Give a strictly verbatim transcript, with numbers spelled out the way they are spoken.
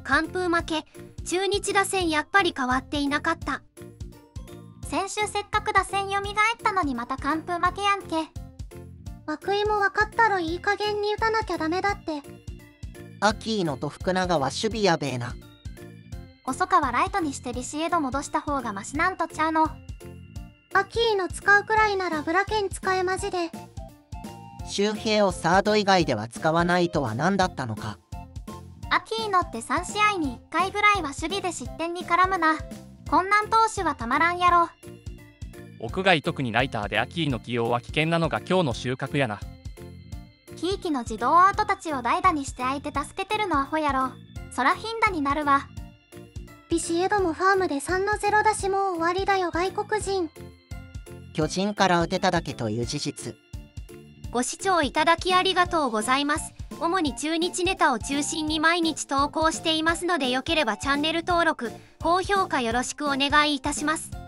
完封負け。中日打線やっぱり変わっていなかった。 先週せっかく打線蘇ったのにまた完封負けやんけ。 涌井も分かったろ、いい加減に打たなきゃダメだって。 アキーノと福永は守備やべえな。 細川ライトにしてビシエド戻した方がマシなんとちゃうの。 アキーノ使うくらいならブラケン使えマジで。 周平をサード以外では使わないとは何だったのか。 アキーノってさん試合にいっかいぐらいは守備で失点に絡むな。こんなん投手はたまらんやろ。 屋外特にライターでアキーの起用は危険なのが今日の収穫やな。 ひいきの自動アウトたちを代打にして相手助けてるのアホやろ。そら頻打になるわ。 ビシエドもファームでさんのゼロだしもう終わりだよ外国人。 巨人から打てただけという事実。 ご視聴いただきありがとうございます。主に中日ネタを中心に毎日投稿していますので、よければチャンネル登録、高評価よろしくお願いいたします。